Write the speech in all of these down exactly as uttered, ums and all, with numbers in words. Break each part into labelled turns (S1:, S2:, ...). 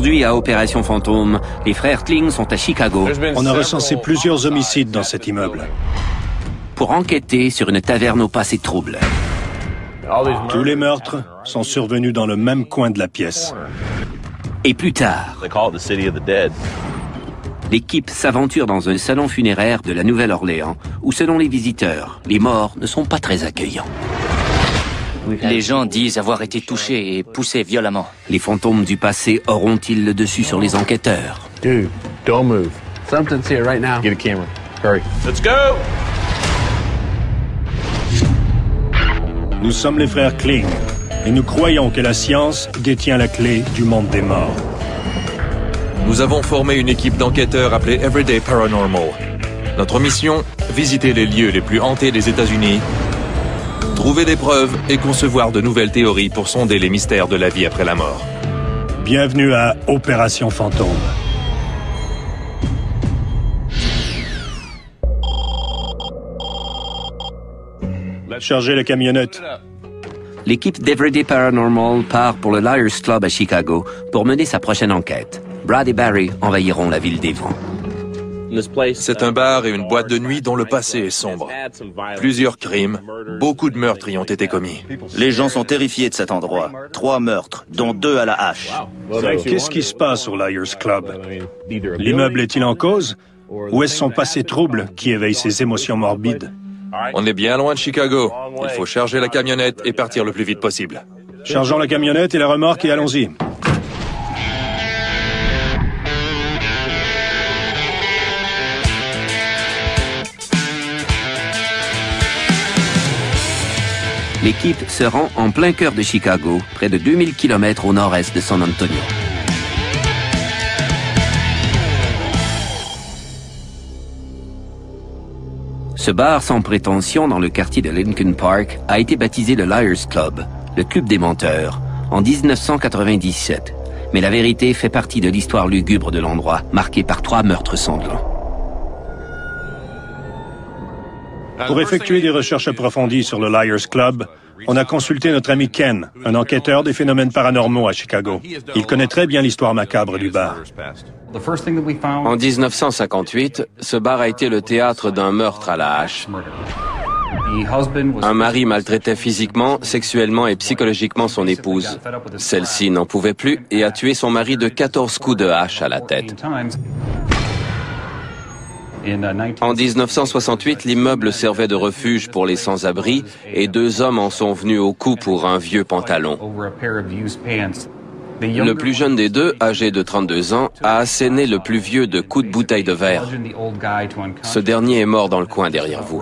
S1: Aujourd'hui, à Opération Fantôme, les frères Kling sont à Chicago.
S2: On a recensé plusieurs homicides dans cet immeuble.
S1: Pour enquêter sur une taverne au passé trouble.
S2: Tous les meurtres sont survenus dans le même coin de la pièce.
S1: Et plus tard, l'équipe s'aventure dans un salon funéraire de la Nouvelle-Orléans, où selon les visiteurs, les morts ne sont pas très accueillants.
S3: Les gens disent avoir été touchés et poussés violemment.
S1: Les fantômes du passé auront-ils le dessus sur les enquêteurs?
S4: Dude, don't move. Something's here right now. Get a camera. Hurry. Let's go!
S2: Nous sommes les frères Kling, et nous croyons que la science détient la clé du monde des morts.
S5: Nous avons formé une équipe d'enquêteurs appelée Everyday Paranormal. Notre mission, visiter les lieux les plus hantés des États-Unis, trouver des preuves et concevoir de nouvelles théories pour sonder les mystères de la vie après la mort.
S2: Bienvenue à Opération Fantôme. Chargez la camionnette.
S1: L'équipe d'Everyday Paranormal part pour le Liars Club à Chicago pour mener sa prochaine enquête. Brad et Barry envahiront la ville des vents.
S5: C'est un bar et une boîte de nuit dont le passé est sombre. Plusieurs crimes, beaucoup de meurtres y ont été commis.
S6: Les gens sont terrifiés de cet endroit. Trois meurtres, dont deux à la hache.
S2: Qu'est-ce qui se passe au Liars Club? L'immeuble est-il en cause? Ou est-ce son passé trouble qui éveille ses émotions morbides?
S5: On est bien loin de Chicago. Il faut charger la camionnette et partir le plus vite possible.
S2: Chargeons la camionnette et la remorque et allons-y.
S1: L'équipe se rend en plein cœur de Chicago, près de deux mille kilomètres au nord-est de San Antonio. Ce bar sans prétention dans le quartier de Lincoln Park a été baptisé le Liars Club, le club des menteurs, en mille neuf cent quatre-vingt-dix-sept. Mais la vérité fait partie de l'histoire lugubre de l'endroit, marquée par trois meurtres sanglants.
S2: Pour effectuer des recherches approfondies sur le Liars Club, on a consulté notre ami Ken, un enquêteur des phénomènes paranormaux à Chicago. Il connaît très bien l'histoire macabre du bar.
S7: En mille neuf cent cinquante-huit, ce bar a été le théâtre d'un meurtre à la hache. Un mari maltraitait physiquement, sexuellement et psychologiquement son épouse. Celle-ci n'en pouvait plus et a tué son mari de quatorze coups de hache à la tête. En mille neuf cent soixante-huit, l'immeuble servait de refuge pour les sans-abri et deux hommes en sont venus au coup pour un vieux pantalon. Le plus jeune des deux, âgé de trente-deux ans, a asséné le plus vieux de coups de bouteille de verre. Ce dernier est mort dans le coin derrière vous.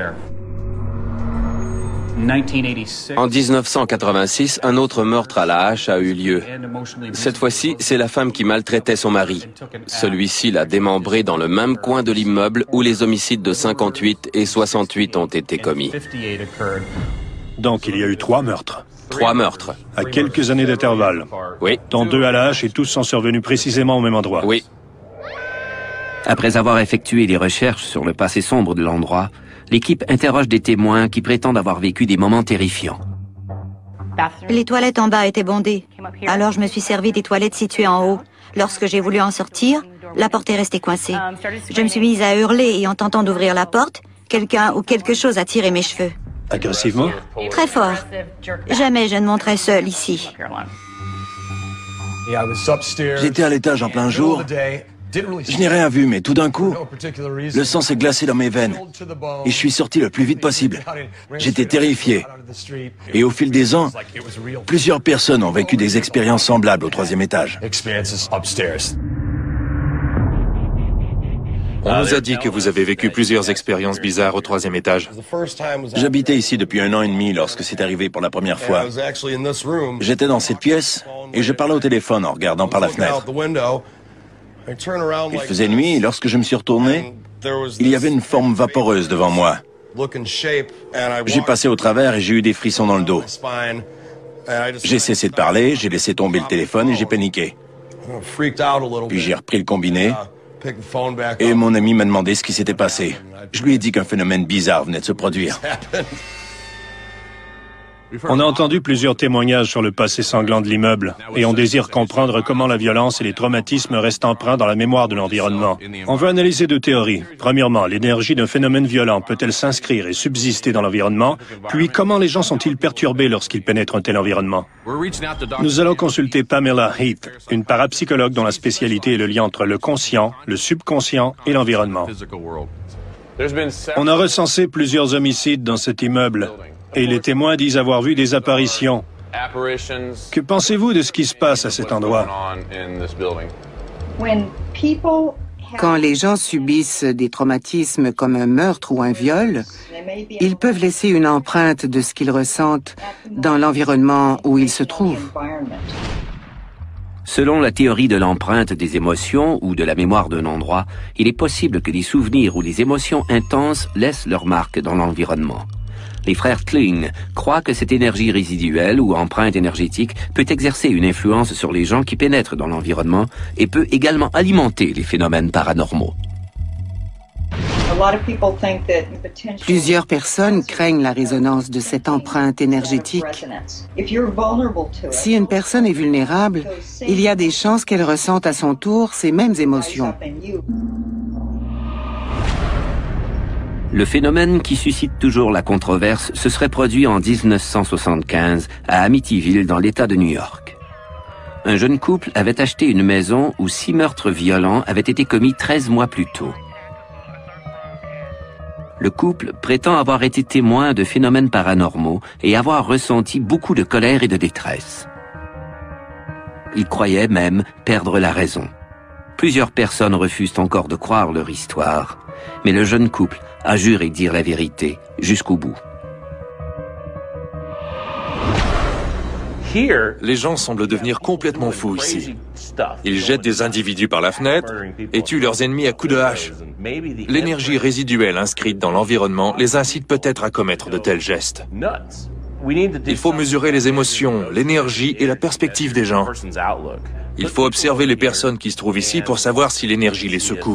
S7: En mille neuf cent quatre-vingt-six, un autre meurtre à la hache a eu lieu. Cette fois-ci, c'est la femme qui maltraitait son mari. Celui-ci l'a démembré dans le même coin de l'immeuble où les homicides de cinquante-huit et soixante-huit ont été commis.
S2: Donc il y a eu trois meurtres.
S7: Trois meurtres.
S2: À quelques années d'intervalle.
S7: Oui.
S2: Dont deux à la hache et tous sont survenus précisément au même endroit.
S7: Oui.
S1: Après avoir effectué des recherches sur le passé sombre de l'endroit, l'équipe interroge des témoins qui prétendent avoir vécu des moments terrifiants.
S8: Les toilettes en bas étaient bondées. Alors je me suis servi des toilettes situées en haut. Lorsque j'ai voulu en sortir, la porte est restée coincée. Je me suis mise à hurler et en tentant d'ouvrir la porte, quelqu'un ou quelque chose a tiré mes cheveux.
S2: Agressivement?
S8: Très fort. Jamais je ne monterai seule ici.
S9: J'étais à l'étage en plein jour. Je n'ai rien vu, mais tout d'un coup, le sang s'est glacé dans mes veines. Et je suis sorti le plus vite possible. J'étais terrifié. Et au fil des ans, plusieurs personnes ont vécu des expériences semblables au troisième étage.
S5: On nous a dit que vous avez vécu plusieurs expériences bizarres au troisième étage.
S9: J'habitais ici depuis un an et demi lorsque c'est arrivé pour la première fois. J'étais dans cette pièce et je parlais au téléphone en regardant par la fenêtre. Il faisait nuit et lorsque je me suis retourné, il y avait une forme vaporeuse devant moi. J'ai passé au travers et j'ai eu des frissons dans le dos. J'ai cessé de parler, j'ai laissé tomber le téléphone et j'ai paniqué. Puis j'ai repris le combiné et mon ami m'a demandé ce qui s'était passé. Je lui ai dit qu'un phénomène bizarre venait de se produire.
S2: On a entendu plusieurs témoignages sur le passé sanglant de l'immeuble et on désire comprendre comment la violence et les traumatismes restent empreints dans la mémoire de l'environnement. On veut analyser deux théories. Premièrement, l'énergie d'un phénomène violent peut-elle s'inscrire et subsister dans l'environnement? Puis, comment les gens sont-ils perturbés lorsqu'ils pénètrent un tel environnement? Nous allons consulter Pamela Heath, une parapsychologue dont la spécialité est le lien entre le conscient, le subconscient et l'environnement. On a recensé plusieurs homicides dans cet immeuble. Et les témoins disent avoir vu des apparitions. Que pensez-vous de ce qui se passe à cet endroit?
S10: Quand les gens subissent des traumatismes comme un meurtre ou un viol, ils peuvent laisser une empreinte de ce qu'ils ressentent dans l'environnement où ils se trouvent.
S1: Selon la théorie de l'empreinte des émotions ou de la mémoire d'un endroit, il est possible que des souvenirs ou des émotions intenses laissent leur marque dans l'environnement. Les frères Kling croient que cette énergie résiduelle ou empreinte énergétique peut exercer une influence sur les gens qui pénètrent dans l'environnement et peut également alimenter les phénomènes paranormaux.
S10: Plusieurs personnes craignent la résonance de cette empreinte énergétique. Si une personne est vulnérable, il y a des chances qu'elle ressente à son tour ces mêmes émotions.
S1: Le phénomène qui suscite toujours la controverse se serait produit en mille neuf cent soixante-quinze à Amityville dans l'État de New York. Un jeune couple avait acheté une maison où six meurtres violents avaient été commis treize mois plus tôt. Le couple prétend avoir été témoin de phénomènes paranormaux et avoir ressenti beaucoup de colère et de détresse. Ils croyaient même perdre la raison. Plusieurs personnes refusent encore de croire leur histoire, mais le jeune couple a juré dire la vérité jusqu'au bout.
S5: Les gens semblent devenir complètement fous ici. Ils jettent des individus par la fenêtre et tuent leurs ennemis à coups de hache. L'énergie résiduelle inscrite dans l'environnement les incite peut-être à commettre de tels gestes. Il faut mesurer les émotions, l'énergie et la perspective des gens. Il faut observer les personnes qui se trouvent ici pour savoir si l'énergie les secoue.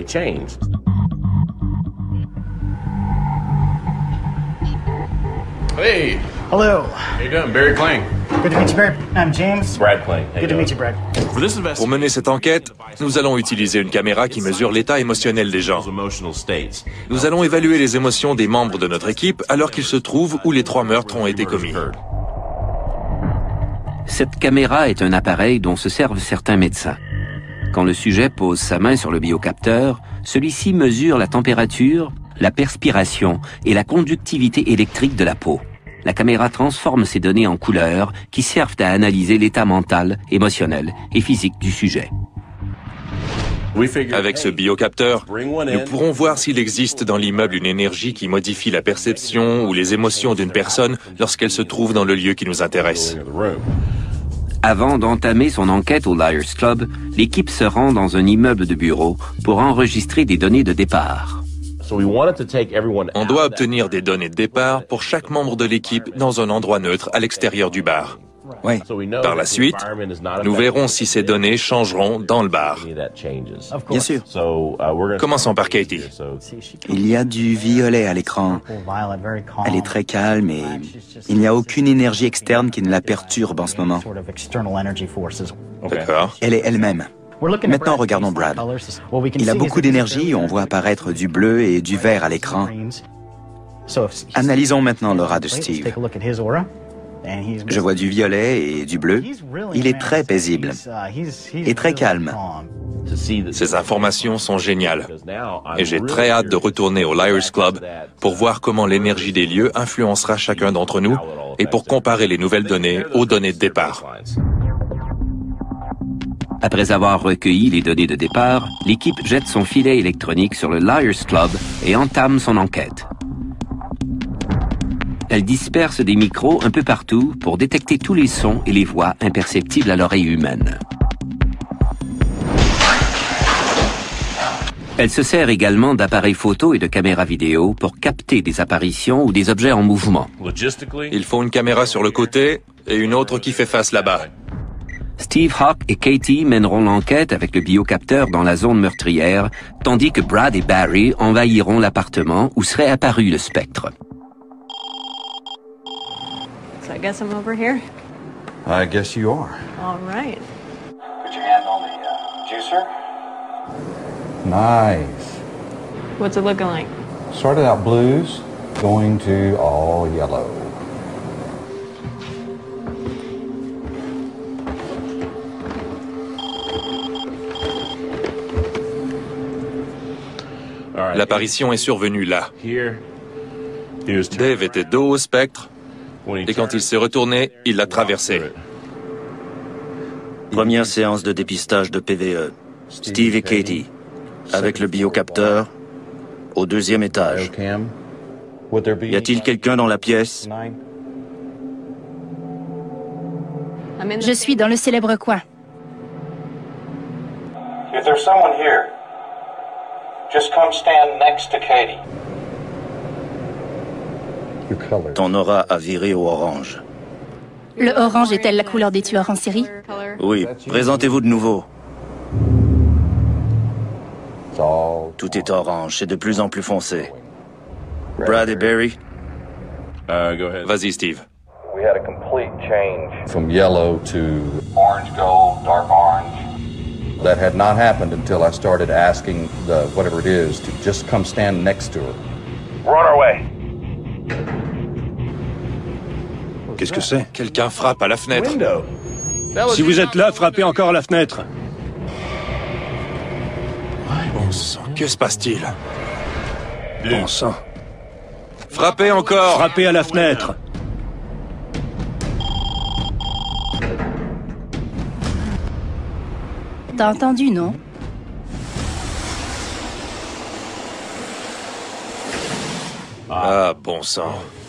S11: Hey. Hello. How you doing? Barry Kling. Good to meet you, Barry. I'm James. Brad Kling. Good to meet you, Brad.
S5: Pour mener cette enquête, nous allons utiliser une caméra qui mesure l'état émotionnel des gens. Nous allons évaluer les émotions des membres de notre équipe alors qu'ils se trouvent où les trois meurtres ont été commis.
S1: Cette caméra est un appareil dont se servent certains médecins. Quand le sujet pose sa main sur le biocapteur, celui-ci mesure la température, la perspiration et la conductivité électrique de la peau. La caméra transforme ces données en couleurs qui servent à analyser l'état mental, émotionnel et physique du sujet.
S5: Avec ce biocapteur, nous pourrons voir s'il existe dans l'immeuble une énergie qui modifie la perception ou les émotions d'une personne lorsqu'elle se trouve dans le lieu qui nous intéresse.
S1: Avant d'entamer son enquête au Liars Club, l'équipe se rend dans un immeuble de bureau pour enregistrer des données de départ.
S5: On doit obtenir des données de départ pour chaque membre de l'équipe dans un endroit neutre à l'extérieur du bar.
S9: Oui.
S5: Par la suite, nous verrons si ces données changeront dans le bar.
S9: Bien sûr.
S5: Commençons par Katie.
S12: Il y a du violet à l'écran. Elle est très calme et il n'y a aucune énergie externe qui ne la perturbe en ce moment.
S5: D'accord.
S12: Elle est elle-même. Maintenant, regardons Brad. Il a beaucoup d'énergie et on voit apparaître du bleu et du vert à l'écran. Analysons maintenant l'aura de Steve. Je vois du violet et du bleu. Il est très paisible et très calme.
S5: Ces informations sont géniales. Et j'ai très hâte de retourner au Liars Club pour voir comment l'énergie des lieux influencera chacun d'entre nous et pour comparer les nouvelles données aux données de départ.
S1: Après avoir recueilli les données de départ, l'équipe jette son filet électronique sur le Liars Club et entame son enquête. Elle disperse des micros un peu partout pour détecter tous les sons et les voix imperceptibles à l'oreille humaine. Elle se sert également d'appareils photo et de caméras vidéo pour capter des apparitions ou des objets en mouvement.
S5: Il faut une caméra sur le côté et une autre qui fait face là-bas.
S1: Steve Hawk et Katie mèneront l'enquête avec le biocapteur dans la zone meurtrière, tandis que Brad et Barry envahiront l'appartement où serait apparu le spectre.
S13: guess I'm over here?
S14: I guess you are.
S13: All right.
S11: Put your hand on the uh, juicer.
S14: Nice.
S13: What's it looking like?
S14: Started out blues, going to all yellow.
S5: L'apparition est survenue là. Dave était dos au spectre, et quand il s'est retourné, il l'a traversé.
S6: Première séance de dépistage de P V E. Steve et Katie, avec le biocapteur, au deuxième étage. Y a-t-il quelqu'un dans la pièce?
S15: Je suis dans le célèbre coin.
S11: If there's someone here, just come stand next to Katie.
S6: Ton aura a viré au orange.
S15: Le orange est-elle la couleur des tueurs en série?
S6: Oui, présentez-vous de nouveau. Tout est orange, c'est de plus en plus foncé. Brad et Barry?
S5: Vas-y, Steve.
S11: We had a complete change.
S14: From yellow to
S11: Orange gold, dark orange.
S14: that had not happened until I started asking the whatever it is to just come stand next to her.
S11: We're on our way.
S2: Qu'est-ce que c'est?
S5: Quelqu'un frappe à la fenêtre.
S2: Si vous êtes là, frappez encore à la fenêtre.
S5: Bon sang, que se passe-t-il?
S2: Bon sang.
S5: Frappez encore!
S2: Frappez à la fenêtre.
S15: T'as entendu, non?
S5: Ah, bon sang.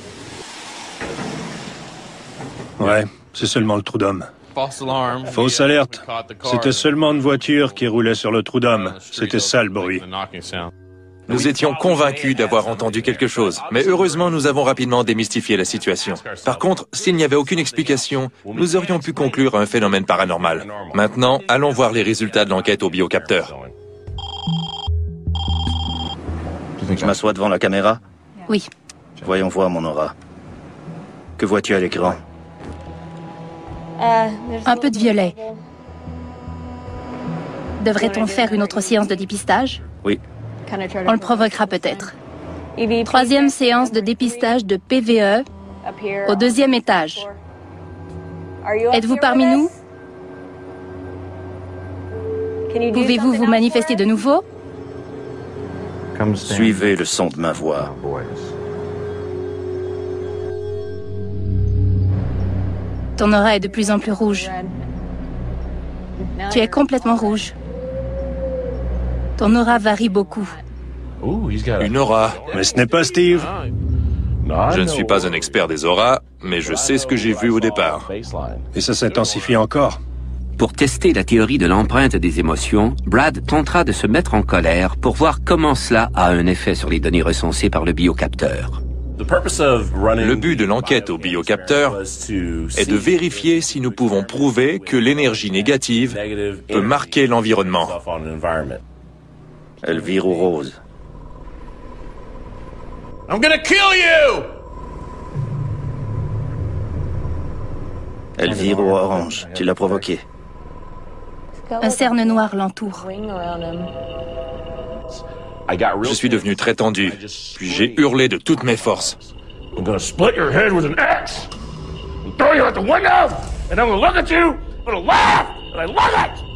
S2: Ouais, c'est seulement le trou d'homme. Fausse alerte. C'était seulement une voiture qui roulait sur le trou d'homme. C'était ça le bruit.
S5: Nous étions convaincus d'avoir entendu quelque chose, mais heureusement nous avons rapidement démystifié la situation. Par contre, s'il n'y avait aucune explication, nous aurions pu conclure un phénomène paranormal. Maintenant, allons voir les résultats de l'enquête au biocapteur.
S6: Je m'assois devant la caméra?
S15: Oui.
S6: Voyons voir mon aura. Que vois-tu à l'écran?
S15: Un peu de violet. Devrait-on faire une autre séance de dépistage?
S6: Oui.
S15: On le provoquera peut-être. Troisième séance de dépistage de P V E au deuxième étage. Êtes-vous parmi nous? Pouvez-vous vous manifester de nouveau?
S6: Suivez le son de ma voix.
S15: Ton aura est de plus en plus rouge. Tu es complètement rouge. Ton aura varie beaucoup.
S5: Une aura.
S2: Mais ce n'est pas Steve.
S5: Je ne suis pas un expert des auras, mais je sais ce que j'ai vu au départ.
S2: Et ça s'intensifie encore.
S1: Pour tester la théorie de l'empreinte des émotions, Brad tentera de se mettre en colère pour voir comment cela a un effet sur les données recensées par le biocapteur.
S5: Le but de l'enquête au biocapteur est de vérifier si nous pouvons prouver que l'énergie négative peut marquer l'environnement.
S6: Elle vire au rose.
S11: I'm gonna kill you!
S6: Elle vire au orange. Tu l'as provoqué.
S15: Un cerne noir l'entoure.
S5: Je suis devenu très tendu, puis j'ai hurlé de toutes mes forces.
S11: I'm gonna split your head with an axe and throw you out the window, and I'm gonna look at you, I'm gonna laugh, and I love it!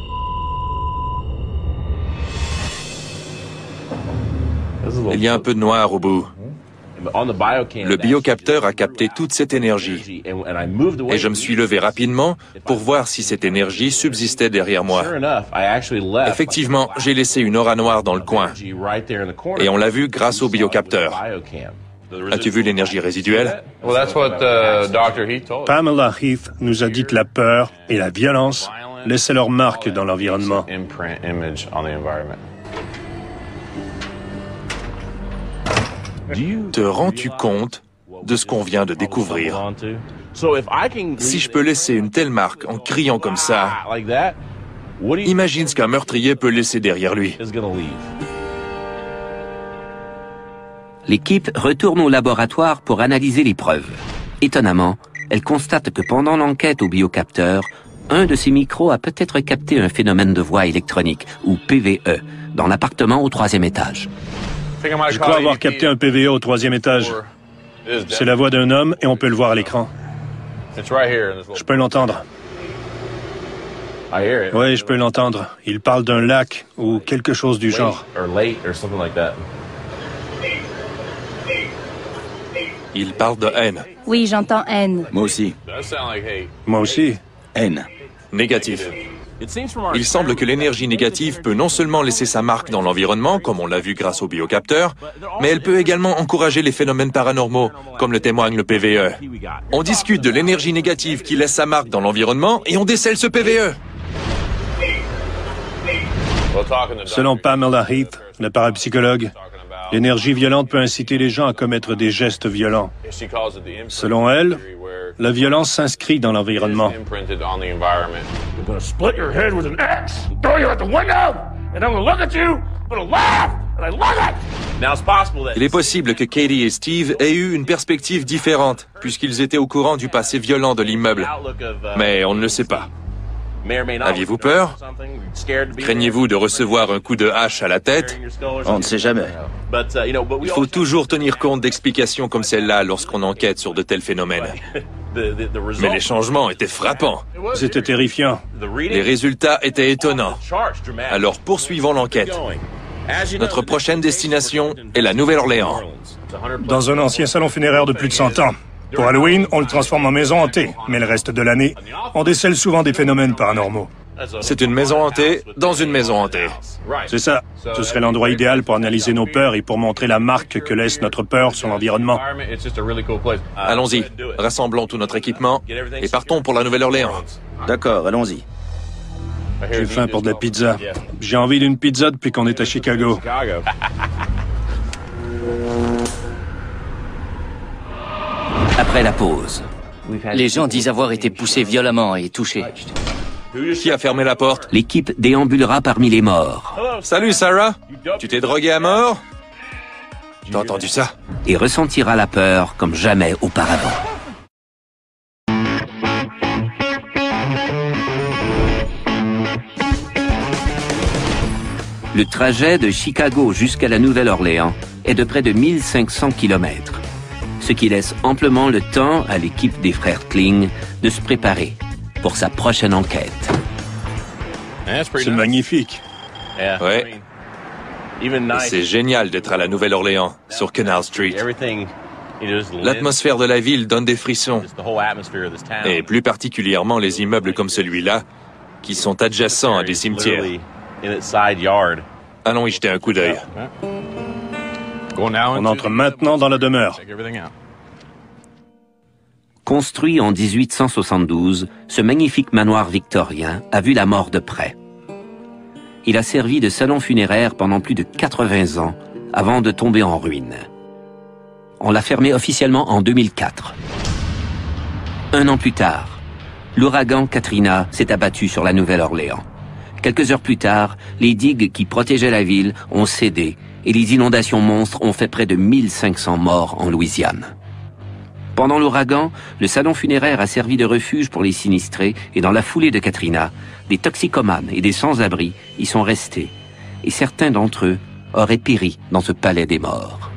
S5: Il y a un peu de noir au bout. Le biocapteur a capté toute cette énergie et je me suis levé rapidement pour voir si cette énergie subsistait derrière moi. Effectivement, j'ai laissé une aura noire dans le coin et on l'a vu grâce au biocapteur. As-tu vu l'énergie résiduelle?
S2: Pamela Heath nous a dit que la peur et la violence laissaient leur marque dans l'environnement.
S5: Te rends-tu compte de ce qu'on vient de découvrir? Si je peux laisser une telle marque en criant comme ça, imagine ce qu'un meurtrier peut laisser derrière lui.
S1: L'équipe retourne au laboratoire pour analyser les preuves. Étonnamment, elle constate que pendant l'enquête au biocapteur, un de ses micros a peut-être capté un phénomène de voix électronique, ou P V E, dans l'appartement au troisième étage.
S2: Je crois avoir capté un P V E au troisième étage. C'est la voix d'un homme et on peut le voir à l'écran. Je peux l'entendre. Oui, je peux l'entendre. Il parle d'un lac ou quelque chose du genre.
S5: Il parle de haine.
S15: Oui, j'entends haine.
S12: Moi aussi.
S2: Moi aussi.
S12: Haine.
S5: Négatif. Il semble que l'énergie négative peut non seulement laisser sa marque dans l'environnement, comme on l'a vu grâce au biocapteur, mais elle peut également encourager les phénomènes paranormaux, comme le témoigne le P V E. On discute de l'énergie négative qui laisse sa marque dans l'environnement et on décèle ce P V E.
S2: Selon Pamela Heath, le parapsychologue, l'énergie violente peut inciter les gens à commettre des gestes violents. Selon elle, la violence s'inscrit dans l'environnement.
S5: Il est possible que Katie et Steve aient eu une perspective différente, puisqu'ils étaient au courant du passé violent de l'immeuble. Mais on ne le sait pas. Aviez-vous peur? Craignez-vous de recevoir un coup de hache à la tête?
S6: On ne sait jamais.
S5: Il faut toujours tenir compte d'explications comme celle-là lorsqu'on enquête sur de tels phénomènes. Mais les changements étaient frappants.
S2: C'était terrifiant.
S5: Les résultats étaient étonnants. Alors poursuivons l'enquête. Notre prochaine destination est la Nouvelle-Orléans.
S2: Dans un ancien salon funéraire de plus de cent ans. Pour Halloween, on le transforme en maison hantée, mais le reste de l'année, on décèle souvent des phénomènes paranormaux.
S5: C'est une maison hantée dans une maison hantée.
S2: C'est ça. Ce serait l'endroit idéal pour analyser nos peurs et pour montrer la marque que laisse notre peur sur l'environnement.
S5: Allons-y, rassemblons tout notre équipement et partons pour la Nouvelle-Orléans.
S6: D'accord, allons-y.
S2: J'ai faim pour de la pizza. J'ai envie d'une pizza depuis qu'on est à Chicago.
S1: Après la pause.
S3: Les gens disent avoir été poussés violemment et touchés.
S5: Qui a fermé la porte?
S1: L'équipe déambulera parmi les morts.
S5: Salut Sarah, tu t'es drogué à mort? T'as entendu ça?
S1: Et ressentira la peur comme jamais auparavant. Le trajet de Chicago jusqu'à la Nouvelle-Orléans est de près de mille cinq cents kilomètres, ce qui laisse amplement le temps à l'équipe des frères Kling de se préparer pour sa prochaine enquête.
S2: C'est magnifique.
S5: Ouais. C'est génial d'être à la Nouvelle-Orléans, sur Canal Street. L'atmosphère de la ville donne des frissons. Et plus particulièrement les immeubles comme celui-là, qui sont adjacents à des cimetières. Allons y jeter un coup d'œil.
S2: On entre maintenant dans la demeure.
S1: Construit en dix-huit cent soixante-douze, ce magnifique manoir victorien a vu la mort de près. Il a servi de salon funéraire pendant plus de quatre-vingts ans, avant de tomber en ruine. On l'a fermé officiellement en deux mille quatre. Un an plus tard, l'ouragan Katrina s'est abattu sur la Nouvelle-Orléans. Quelques heures plus tard, les digues qui protégeaient la ville ont cédé et les inondations monstres ont fait près de mille cinq cents morts en Louisiane. Pendant l'ouragan, le salon funéraire a servi de refuge pour les sinistrés et dans la foulée de Katrina, des toxicomanes et des sans-abri y sont restés et certains d'entre eux auraient péri dans ce palais des morts.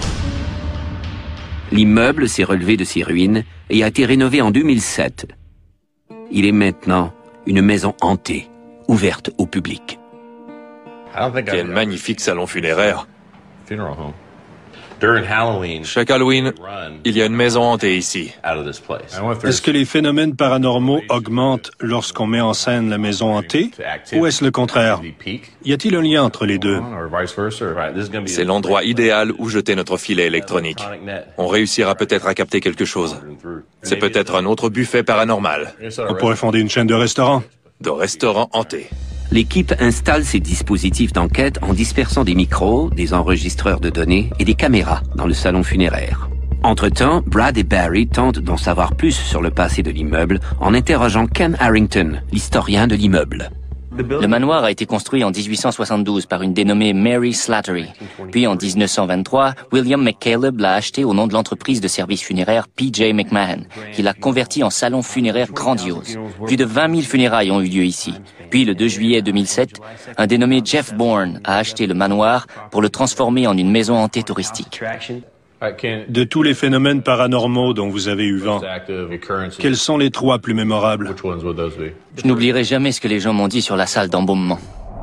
S1: L'immeuble s'est relevé de ses ruines et a été rénové en deux mille sept. Il est maintenant une maison hantée, ouverte au public.
S5: Quel magnifique salon funéraire. Chaque Halloween, il y a une maison hantée ici.
S2: Est-ce que les phénomènes paranormaux augmentent lorsqu'on met en scène la maison hantée, ou est-ce le contraire? Y a-t-il un lien entre les deux?
S5: C'est l'endroit idéal où jeter notre filet électronique. On réussira peut-être à capter quelque chose. C'est peut-être un autre buffet paranormal.
S2: On pourrait fonder une chaîne de restaurants.
S5: De restaurants hantés.
S1: L'équipe installe ses dispositifs d'enquête en dispersant des micros, des enregistreurs de données et des caméras dans le salon funéraire. Entre-temps, Brad et Barry tentent d'en savoir plus sur le passé de l'immeuble en interrogeant Ken Harrington, l'historien de l'immeuble.
S3: Le manoir a été construit en dix-huit cent soixante-douze par une dénommée Mary Slattery. Puis en mille neuf cent vingt-trois, William McCaleb l'a acheté au nom de l'entreprise de services funéraires P J McMahon, qui l'a converti en salon funéraire grandiose. Plus de vingt mille funérailles ont eu lieu ici. Puis le deux juillet deux mille sept, un dénommé Jeff Bourne a acheté le manoir pour le transformer en une maison hantée touristique.
S2: De tous les phénomènes paranormaux dont vous avez eu vent, quels sont les trois plus mémorables?
S3: Je n'oublierai jamais ce que les gens m'ont dit sur la salle d'embaumement.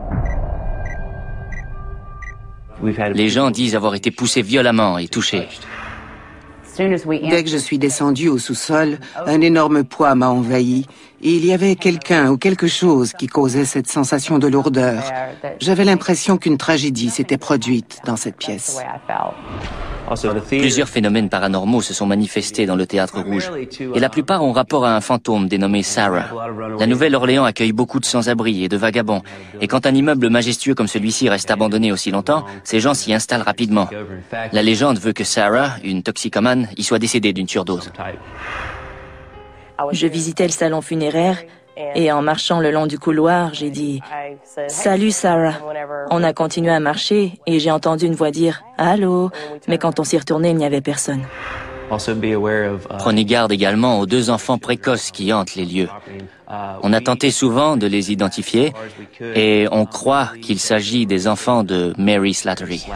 S3: Les gens disent avoir été poussés violemment et touchés.
S10: Dès que je suis descendu au sous-sol, un énorme poids m'a envahi et il y avait quelqu'un ou quelque chose qui causait cette sensation de lourdeur. J'avais l'impression qu'une tragédie s'était produite dans cette pièce.
S3: Plusieurs phénomènes paranormaux se sont manifestés dans le Théâtre Rouge, et la plupart ont rapport à un fantôme dénommé Sarah. La Nouvelle-Orléans accueille beaucoup de sans-abri et de vagabonds, et quand un immeuble majestueux comme celui-ci reste abandonné aussi longtemps, ces gens s'y installent rapidement. La légende veut que Sarah, une toxicomane, y soit décédée d'une surdose.
S16: Je visitais le salon funéraire, et en marchant le long du couloir, j'ai dit « Salut Sarah ». On a continué à marcher et j'ai entendu une voix dire « Allô », mais quand on s'y retournait, il n'y avait personne.
S3: Prenez garde également aux deux enfants précoces qui hantent les lieux. On a tenté souvent de les identifier et on croit qu'il s'agit des enfants de Mary Slattery.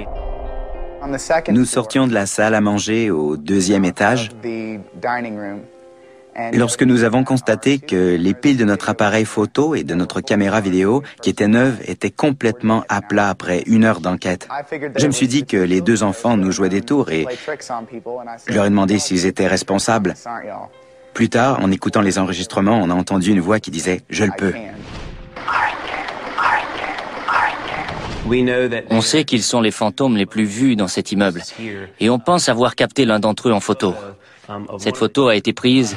S12: Nous sortions de la salle à manger au deuxième étage lorsque nous avons constaté que les piles de notre appareil photo et de notre caméra vidéo, qui étaient neuves, étaient complètement à plat après une heure d'enquête. Je me suis dit que les deux enfants nous jouaient des tours et je leur ai demandé s'ils étaient responsables. Plus tard, en écoutant les enregistrements, on a entendu une voix qui disait « Je le peux ».
S3: On sait qu'ils sont les fantômes les plus vus dans cet immeuble et on pense avoir capté l'un d'entre eux en photo. Cette photo a été prise.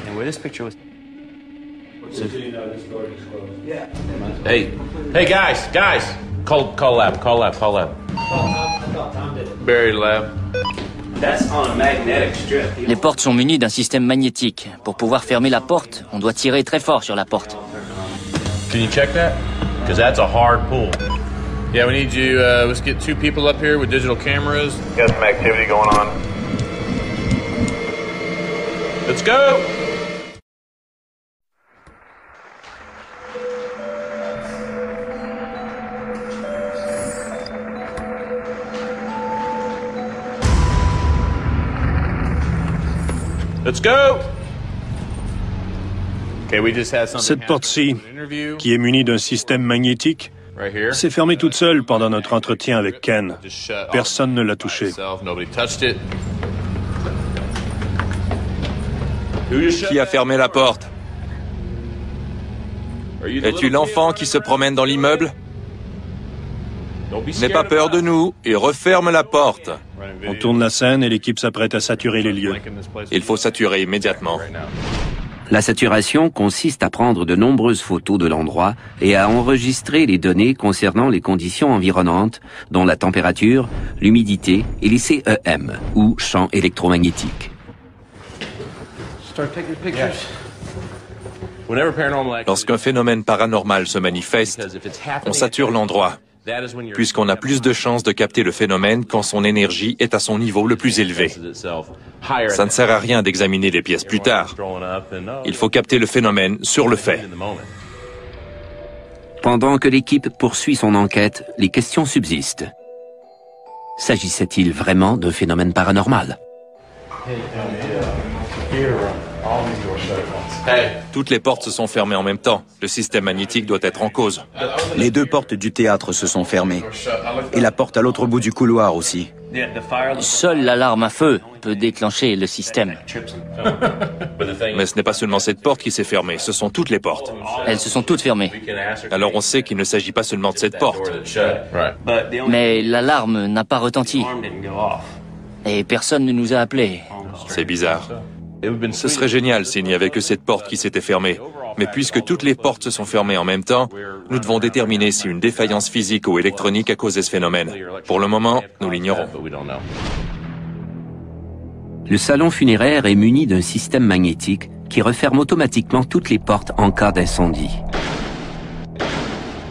S11: Hey, hey guys, guys, call, call lab, call lab, call lab. Buried lab.
S3: Les portes sont munies d'un système magnétique. Pour pouvoir fermer la porte, on doit tirer très fort sur la porte.
S11: Can you check that? Because that's a hard pull. Yeah, we need you. Uh, let's get two people up here with digital cameras. Got some activity going on. Let's go! Let's go! Okay, we just had something.
S2: Cette porte-ci, qui est munie d'un système magnétique, s'est fermée toute seule pendant notre entretien avec Ken. Personne ne l'a touchée.
S5: Qui a fermé la porte? Es-tu l'enfant qui se promène dans l'immeuble? N'aie pas peur de nous et referme la porte.
S2: On tourne la scène et l'équipe s'apprête à saturer les lieux.
S5: Il faut saturer immédiatement.
S1: La saturation consiste à prendre de nombreuses photos de l'endroit et à enregistrer les données concernant les conditions environnantes, dont la température, l'humidité et les C E M, ou champs électromagnétiques.
S5: Lorsqu'un phénomène paranormal se manifeste, on sature l'endroit, puisqu'on a plus de chances de capter le phénomène quand son énergie est à son niveau le plus élevé. Ça ne sert à rien d'examiner les pièces plus tard. Il faut capter le phénomène sur le fait.
S1: Pendant que l'équipe poursuit son enquête, les questions subsistent. S'agissait-il vraiment d'un phénomène paranormal?
S5: Toutes les portes se sont fermées en même temps. Le système magnétique doit être en cause.
S12: Les deux portes du théâtre se sont fermées. Et la porte à l'autre bout du couloir aussi.
S3: Seule l'alarme à feu peut déclencher le système.
S5: Mais ce n'est pas seulement cette porte qui s'est fermée, ce sont toutes les portes.
S3: Elles se sont toutes fermées.
S5: Alors on sait qu'il ne s'agit pas seulement de cette porte.
S3: Mais l'alarme n'a pas retenti. Et personne ne nous a appelés.
S5: C'est bizarre. Ce serait génial s'il n'y avait que cette porte qui s'était fermée. Mais puisque toutes les portes se sont fermées en même temps, nous devons déterminer si une défaillance physique ou électronique a causé ce phénomène. Pour le moment, nous l'ignorons.
S1: Le salon funéraire est muni d'un système magnétique qui referme automatiquement toutes les portes en cas d'incendie.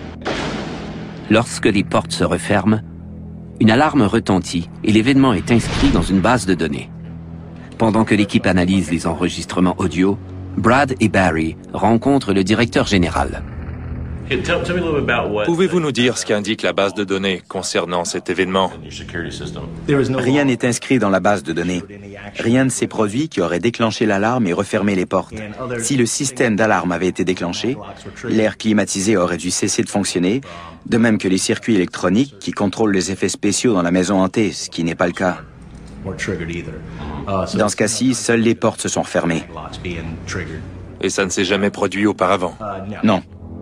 S1: Lorsque les portes se referment, une alarme retentit et l'événement est inscrit dans une base de données. Pendant que l'équipe analyse les enregistrements audio, Brad et Barry rencontrent le directeur général.
S5: Pouvez-vous nous dire ce qu'indique la base de données concernant cet événement?
S12: Rien n'est inscrit dans la base de données. Rien ne s'est produit qui aurait déclenché l'alarme et refermé les portes. Si le système d'alarme avait été déclenché, l'air climatisé aurait dû cesser de fonctionner, de même que les circuits électroniques qui contrôlent les effets spéciaux dans la maison hantée, ce qui n'est pas le cas. Dans ce cas-ci, seules les portes se sont refermées.
S5: Et ça ne s'est jamais produit auparavant?
S12: Non.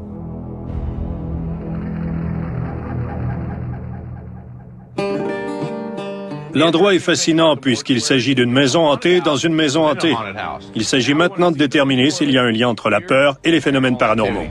S2: L'endroit est fascinant puisqu'il s'agit d'une maison hantée dans une maison hantée. Il s'agit maintenant de déterminer s'il y a un lien entre la peur et les phénomènes paranormaux.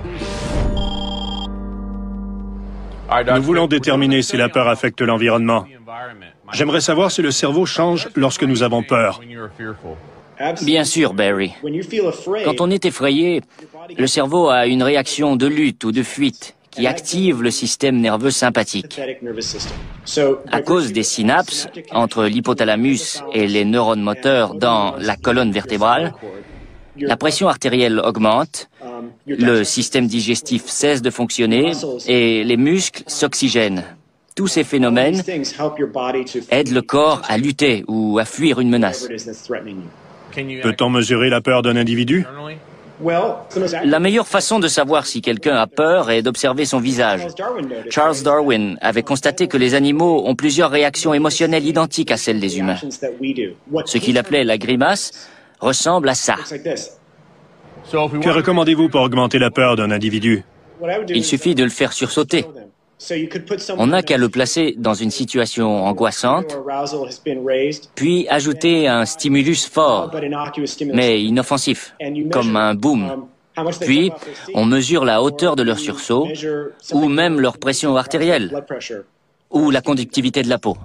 S2: Nous voulons déterminer si la peur affecte l'environnement. J'aimerais savoir si le cerveau change lorsque nous avons peur.
S3: Bien sûr, Barry. Quand on est effrayé, le cerveau a une réaction de lutte ou de fuite qui active le système nerveux sympathique. À cause des synapses entre l'hypothalamus et les neurones moteurs dans la colonne vertébrale, la pression artérielle augmente, le système digestif cesse de fonctionner et les muscles s'oxygènent. Tous ces phénomènes aident le corps à lutter ou à fuir une menace.
S2: Peut-on mesurer la peur d'un individu?
S3: La meilleure façon de savoir si quelqu'un a peur est d'observer son visage. Charles Darwin avait constaté que les animaux ont plusieurs réactions émotionnelles identiques à celles des humains. Ce qu'il appelait la grimace ressemble à ça.
S2: Que recommandez-vous pour augmenter la peur d'un individu?
S3: Il suffit de le faire sursauter. On n'a qu'à le placer dans une situation angoissante, puis ajouter un stimulus fort, mais inoffensif, comme un boom. Puis, on mesure la hauteur de leur sursaut, ou même leur pression artérielle, ou la conductivité de la peau.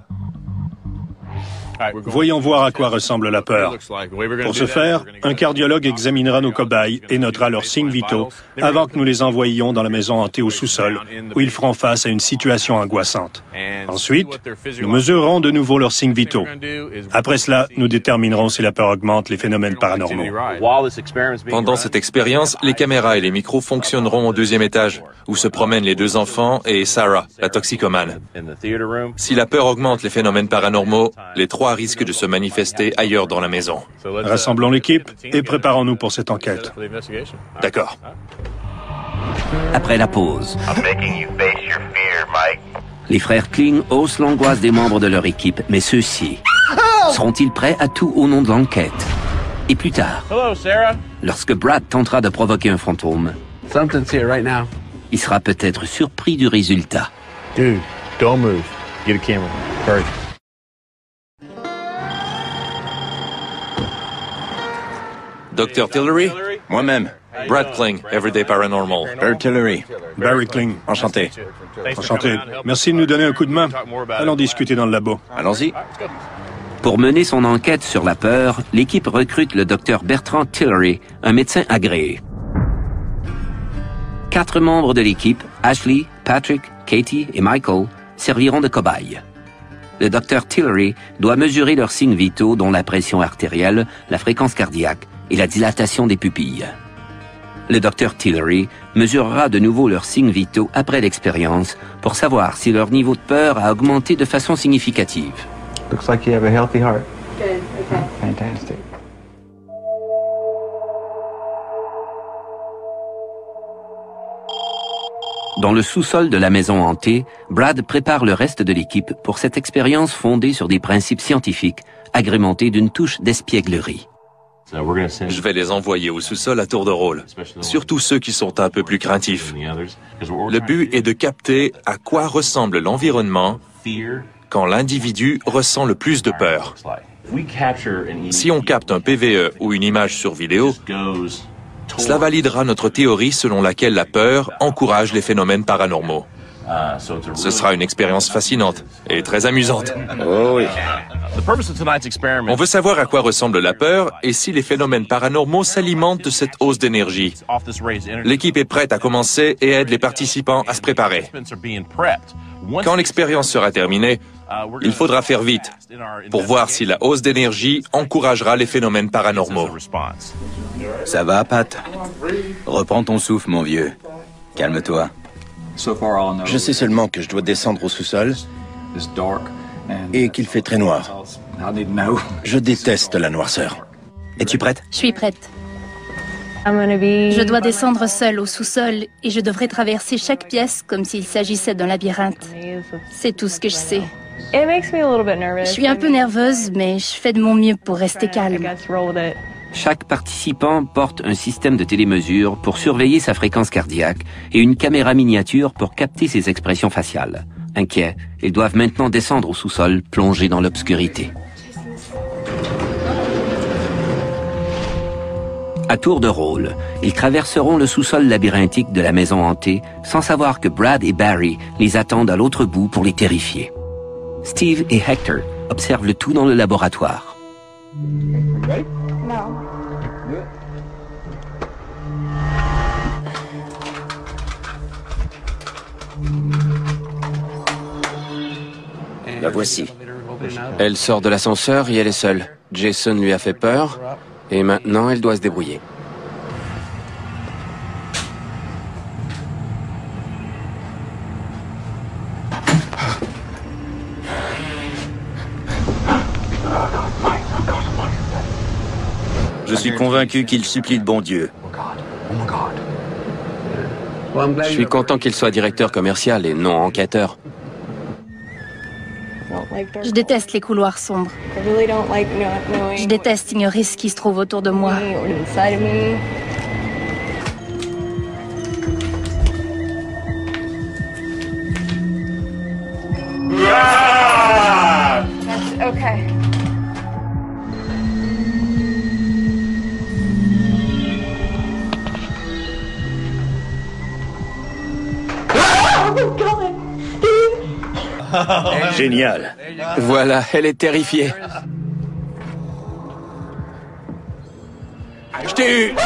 S2: Voyons voir à quoi ressemble la peur. Pour ce faire, un cardiologue examinera nos cobayes et notera leurs signes vitaux avant que nous les envoyions dans la maison hantée au sous-sol, où ils feront face à une situation angoissante. Ensuite, nous mesurerons de nouveau leurs signes vitaux. Après cela, nous déterminerons si la peur augmente les phénomènes paranormaux.
S5: Pendant cette expérience, les caméras et les micros fonctionneront au deuxième étage, où se promènent les deux enfants et Sarah, la toxicomane. Si la peur augmente les phénomènes paranormaux, les trois risquent de se manifester ailleurs dans la maison.
S2: Rassemblons l'équipe et préparons-nous pour cette enquête.
S5: D'accord.
S1: Après la pause, les frères Kling haussent l'angoisse des membres de leur équipe, mais ceux-ci seront-ils prêts à tout au nom de l'enquête? Et plus tard, lorsque Brad tentera de provoquer un fantôme, il sera peut-être surpris du résultat.
S11: Dude, don't move. Get a camera. Hurry.
S5: Docteur Tillery?
S9: Moi-même.
S5: Brad Kling, Everyday Paranormal.
S9: Earl Tillery.
S2: Barry Kling.
S9: Enchanté.
S2: Enchanté. Merci de nous donner un coup de main. Allons discuter dans le labo.
S9: Allons-y.
S1: Pour mener son enquête sur la peur, l'équipe recrute le docteur Bertrand Tillery, un médecin agréé. Quatre membres de l'équipe, Ashley, Patrick, Katie et Michael, serviront de cobayes. Le docteur Tillery doit mesurer leurs signes vitaux, dont la pression artérielle, la fréquence cardiaque et la dilatation des pupilles. Le docteur Tillery mesurera de nouveau leurs signes vitaux après l'expérience pour savoir si leur niveau de peur a augmenté de façon significative.
S17: Looks like you have a healthy heart. Good, okay. Fantastic.
S1: Dans le sous-sol de la maison hantée, Brad prépare le reste de l'équipe pour cette expérience fondée sur des principes scientifiques, agrémentée d'une touche d'espièglerie.
S5: Je vais les envoyer au sous-sol à tour de rôle, surtout ceux qui sont un peu plus craintifs. Le but est de capter à quoi ressemble l'environnement quand l'individu ressent le plus de peur. Si on capte un P V E ou une image sur vidéo, cela validera notre théorie selon laquelle la peur encourage les phénomènes paranormaux. Ce sera une expérience fascinante et très amusante.
S6: Oh oui.
S5: On veut savoir à quoi ressemble la peur et si les phénomènes paranormaux s'alimentent de cette hausse d'énergie. L'équipe est prête à commencer et aide les participants à se préparer. Quand l'expérience sera terminée, il faudra faire vite pour voir si la hausse d'énergie encouragera les phénomènes paranormaux.
S12: Ça va, Pat? Reprends ton souffle, mon vieux. Calme-toi.
S9: Je sais seulement que je dois descendre au sous-sol et qu'il fait très noir. Je déteste la noirceur.
S12: Es-tu prête?
S15: Je suis prête. Je dois descendre seule au sous-sol et je devrais traverser chaque pièce comme s'il s'agissait d'un labyrinthe. C'est tout ce que je sais. Je suis un peu nerveuse, mais je fais de mon mieux pour rester calme.
S1: Chaque participant porte un système de télémesure pour surveiller sa fréquence cardiaque et une caméra miniature pour capter ses expressions faciales. Inquiets, ils doivent maintenant descendre au sous-sol, plongés dans l'obscurité. À tour de rôle, ils traverseront le sous-sol labyrinthique de la maison hantée sans savoir que Brad et Barry les attendent à l'autre bout pour les terrifier. Steve et Hector observent le tout dans le laboratoire.
S6: La voici.
S7: Elle sort de l'ascenseur et elle est seule. Jason lui a fait peur et maintenant elle doit se débrouiller.
S6: Je suis convaincu qu'il supplie le bon Dieu.
S7: Je suis content qu'il soit directeur commercial et non enquêteur.
S15: Je déteste les couloirs sombres. Je déteste ignorer ce qui se trouve autour de moi.
S13: Okay.
S6: Génial.
S7: Voilà, elle est terrifiée. Je t'ai eu.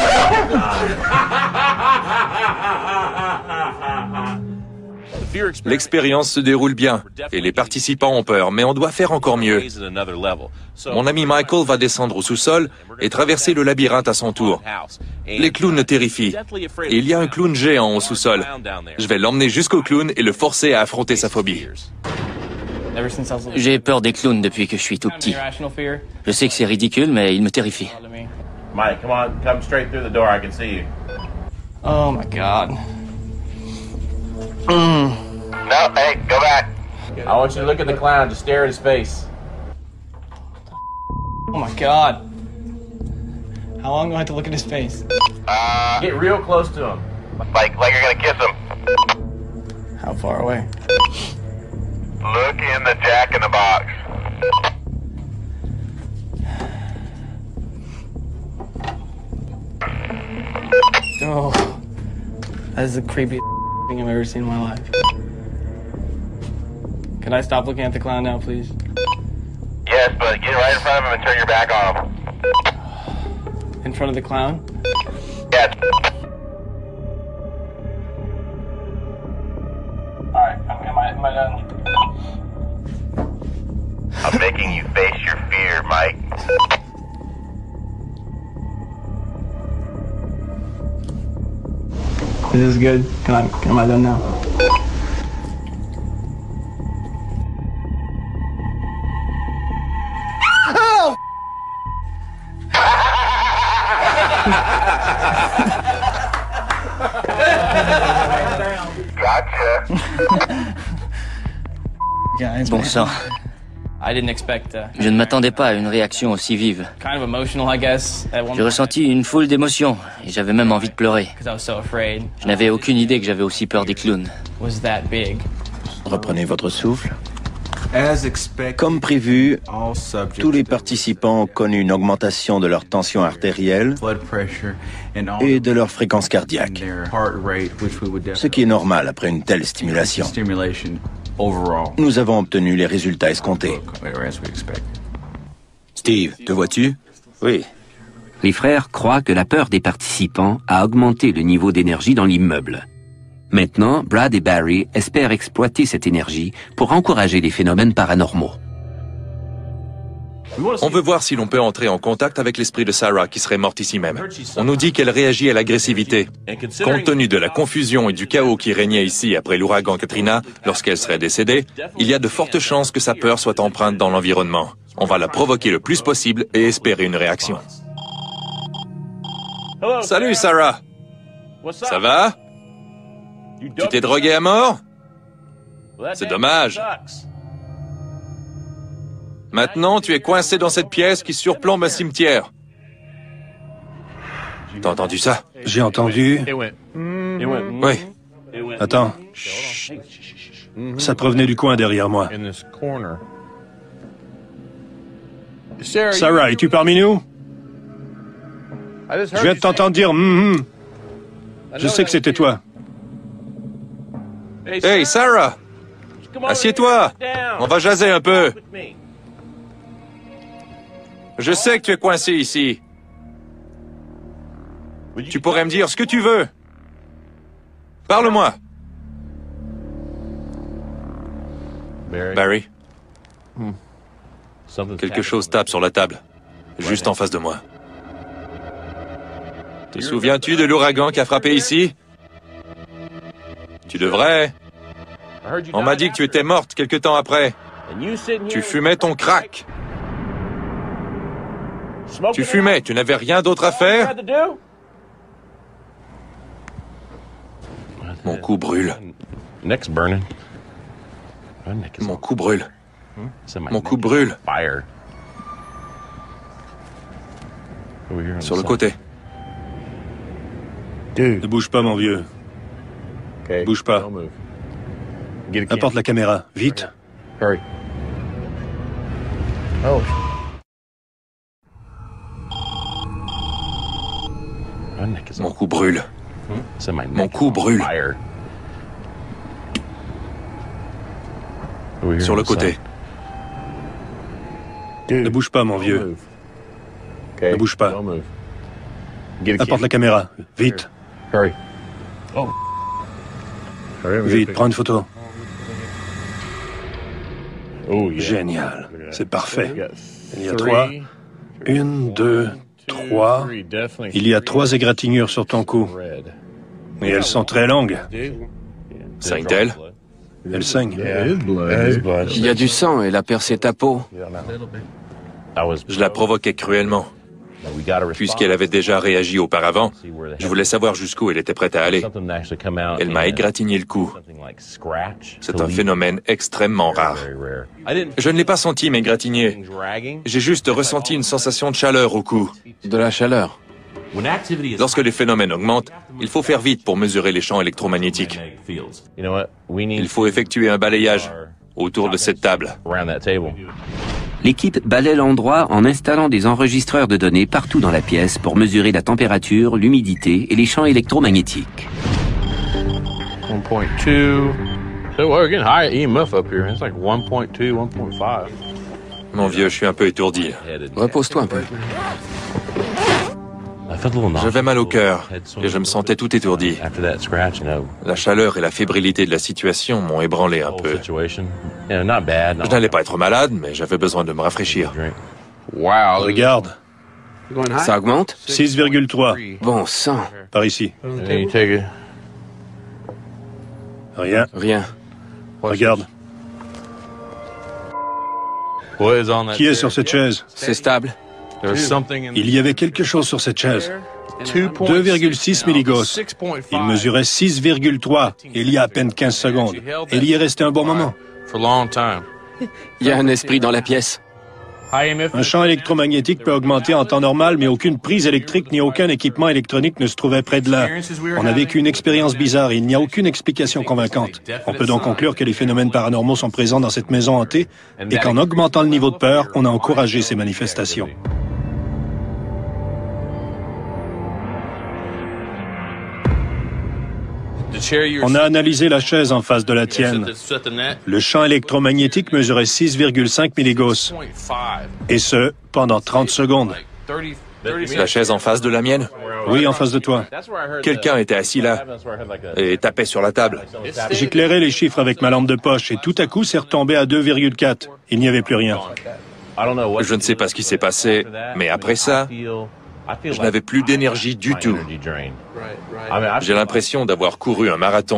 S5: L'expérience se déroule bien et les participants ont peur, mais on doit faire encore mieux. Mon ami Michael va descendre au sous-sol et traverser le labyrinthe à son tour. Les clowns le terrifient. Et il y a un clown géant au sous-sol. Je vais l'emmener jusqu'au clown et le forcer à affronter sa phobie.
S3: J'ai peur des clowns depuis que je suis tout petit. Je sais que c'est ridicule, mais ils me terrifient.
S11: Mike, come on, come straight through the door. I can see you.
S18: Oh my God.
S11: Mm. No, hey, go back. I want you to look at the clown. Just stare at his face.
S18: Oh my God. How long do I have to look at his face?
S11: Uh, Get real close to him. Like, like you're gonna kiss him.
S18: How far away?
S11: Look in the Jack in the Box.
S18: Oh, that is the creepiest thing I've ever seen in my life. Can I stop looking at the clown now, please?
S11: Yes, but get right in front of him and turn your back on him.
S18: In front of the clown?
S11: Yes. Alright, am I, am I done? I'm making you face your fear, Mike.
S18: This is good. Can I, am I done now?
S11: Oh!
S18: Gotcha.
S3: Bon sang.
S18: I didn't expect, uh,
S3: Je ne m'attendais pas à une réaction aussi vive.
S18: kind of emotional, I guess. at one
S3: J'ai ressenti une foule d'émotions et j'avais même envie de pleurer.
S18: Because I was so afraid.
S3: Je n'avais aucune idée que j'avais aussi peur des clowns.
S18: Was that big?
S9: Reprenez votre souffle. Comme prévu, tous les participants ont connu une augmentation de leur tension artérielle et de leur fréquence cardiaque, ce qui est normal après une telle stimulation. Nous avons obtenu les résultats escomptés. Steve, te vois-tu?
S6: Oui.
S1: Les frères croient que la peur des participants a augmenté le niveau d'énergie dans l'immeuble. Maintenant, Brad et Barry espèrent exploiter cette énergie pour encourager les phénomènes paranormaux.
S5: On veut voir si l'on peut entrer en contact avec l'esprit de Sarah qui serait morte ici même. On nous dit qu'elle réagit à l'agressivité. Compte tenu de la confusion et du chaos qui régnait ici après l'ouragan Katrina, lorsqu'elle serait décédée, il y a de fortes chances que sa peur soit empreinte dans l'environnement. On va la provoquer le plus possible et espérer une réaction. Salut Sarah! Ça va? Tu t'es drogué à mort? C'est dommage. Maintenant, tu es coincé dans cette pièce qui surplombe un cimetière. T'as entendu ça?
S2: J'ai entendu.
S5: Oui.
S2: Attends. Chut. Ça provenait du coin derrière moi. Sarah, es-tu parmi nous? Je viens de t'entendre dire mm, mm. Je sais que c'était toi.
S5: Hey, Sarah! Assieds-toi! On va jaser un peu. Je sais que tu es coincé ici. Tu pourrais me dire ce que tu veux. Parle-moi. Barry. Quelque chose tape sur la table, juste en face de moi. Te souviens-tu de l'ouragan qui a frappé ici? Tu devrais. On m'a dit que tu étais morte quelque temps après. Tu fumais ton crack. Tu fumais, tu n'avais rien d'autre à faire? Mon cou brûle. Mon cou brûle. Mon cou brûle. Sur le côté.
S2: Ne bouge pas, mon vieux. Bouge pas. Apporte la caméra, vite.
S5: Mon cou brûle. Mon cou brûle. Sur le côté.
S2: Ne bouge pas, mon vieux. Ne bouge pas. Apporte la caméra, vite. Vite, prends une photo. Génial. C'est parfait. Il y a trois. Une, deux, trois. Il y a trois égratignures sur ton cou. Et elles sont très longues.
S5: Saigne-t-elle?
S2: Elles saignent.
S7: Il y a du sang, elle a percé ta peau.
S5: Je la provoquais cruellement. Puisqu'elle avait déjà réagi auparavant, je voulais savoir jusqu'où elle était prête à aller. Elle m'a égratigné le cou. C'est un phénomène extrêmement rare. Je ne l'ai pas senti m'égratigner. J'ai juste ressenti une sensation de chaleur au cou.
S7: De la chaleur.
S5: Lorsque les phénomènes augmentent, il faut faire vite pour mesurer les champs électromagnétiques. Il faut effectuer un balayage autour de cette table.
S1: L'équipe balaie l'endroit en installant des enregistreurs de données partout dans la pièce pour mesurer la température, l'humidité et les champs électromagnétiques.
S11: one point two. So we're getting high E M F up here. It's like one point two, one point five.
S5: Mon vieux, je suis un peu étourdi.
S7: Repose-toi un peu.
S5: J'avais mal au cœur et je me sentais tout étourdi. La chaleur et la fébrilité de la situation m'ont ébranlé un peu. Je n'allais pas être malade, mais j'avais besoin de me rafraîchir.
S2: Wow, regarde.
S7: Ça augmente?
S2: six virgule trois.
S7: Bon sang.
S2: Par ici. Rien.
S7: Rien.
S2: Regarde. Qui est sur cette chaise?
S7: C'est stable.
S2: Il y avait quelque chose sur cette chaise. deux virgule six milligauss. Il mesurait six virgule trois il y a à peine quinze secondes. Et il y est resté un bon moment.
S7: Il y a un esprit dans la pièce.
S2: Un champ électromagnétique peut augmenter en temps normal, mais aucune prise électrique ni aucun équipement électronique ne se trouvait près de là. On a vécu une expérience bizarre et il n'y a aucune explication convaincante. On peut donc conclure que les phénomènes paranormaux sont présents dans cette maison hantée et qu'en augmentant le niveau de peur, on a encouragé ces manifestations. On a analysé la chaise en face de la tienne. Le champ électromagnétique mesurait six virgule cinq milligauss. Et ce, pendant trente secondes.
S5: La chaise en face de la mienne?
S2: Oui, en face de toi.
S5: Quelqu'un était assis là et tapait sur la table.
S2: J'éclairais les chiffres avec ma lampe de poche et tout à coup, c'est retombé à deux virgule quatre. Il n'y avait plus rien.
S5: Je ne sais pas ce qui s'est passé, mais après ça, je n'avais plus d'énergie du tout. J'ai l'impression d'avoir couru un marathon.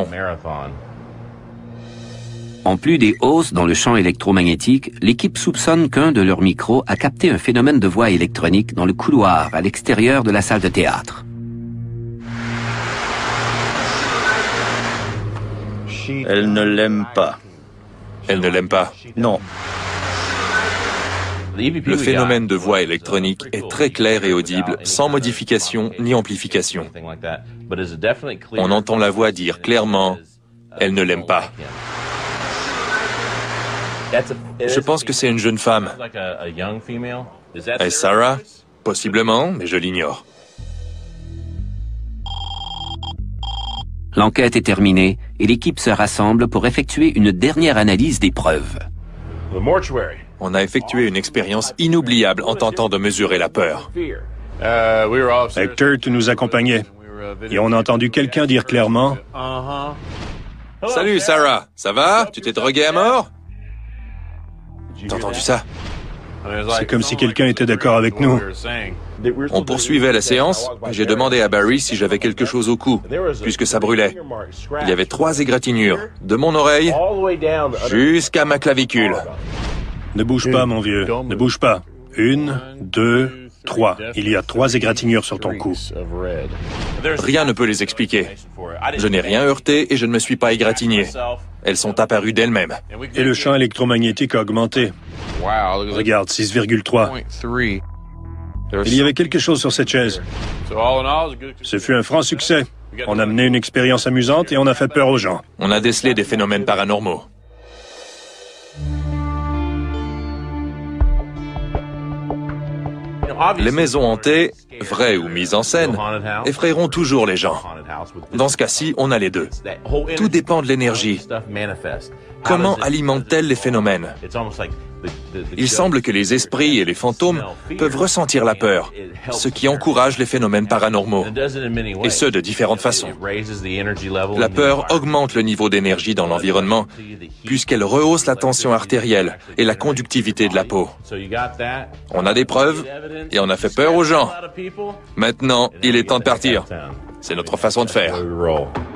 S1: En plus des hausses dans le champ électromagnétique, l'équipe soupçonne qu'un de leurs micros a capté un phénomène de voix électronique dans le couloir à l'extérieur de la salle de théâtre.
S6: Elle ne l'aime pas.
S5: Elle ne l'aime pas?
S6: Non.
S5: Le phénomène de voix électronique est très clair et audible, sans modification ni amplification. On entend la voix dire clairement « Elle ne l'aime pas ». Je pense que c'est une jeune femme. Est-ce Sarah? Possiblement, mais je l'ignore.
S1: L'enquête est terminée et l'équipe se rassemble pour effectuer une dernière analyse des preuves.
S5: On a effectué une expérience inoubliable en tentant de mesurer la peur.
S2: Hector, tu nous accompagnais. Et on a entendu quelqu'un dire clairement
S5: « Salut Sarah, ça va? Tu t'es drogué à mort? » T'as entendu ça?
S2: C'est comme si quelqu'un était d'accord avec nous.
S5: On poursuivait la séance. J'ai demandé à Barry si j'avais quelque chose au cou, puisque ça brûlait. Il y avait trois égratignures, de mon oreille jusqu'à ma clavicule.
S2: Ne bouge pas, mon vieux. Ne bouge pas. Une, deux, trois. Il y a trois égratignures sur ton cou.
S5: Rien ne peut les expliquer. Je n'ai rien heurté et je ne me suis pas égratigné. Elles sont apparues d'elles-mêmes.
S2: Et le champ électromagnétique a augmenté. Regarde, six virgule trois. Il y avait quelque chose sur cette chaise. Ce fut un franc succès. On a mené une expérience amusante et on a fait peur aux gens.
S5: On a décelé des phénomènes paranormaux. Les maisons hantées, vraies ou mises en scène, effrayeront toujours les gens. Dans ce cas-ci, on a les deux. Tout dépend de l'énergie. Comment alimente-t-elle les phénomènes? Il semble que les esprits et les fantômes peuvent ressentir la peur, ce qui encourage les phénomènes paranormaux, et ce de différentes façons. La peur augmente le niveau d'énergie dans l'environnement, puisqu'elle rehausse la tension artérielle et la conductivité de la peau. On a des preuves, et on a fait peur aux gens. Maintenant, il est temps de partir. C'est notre façon de faire.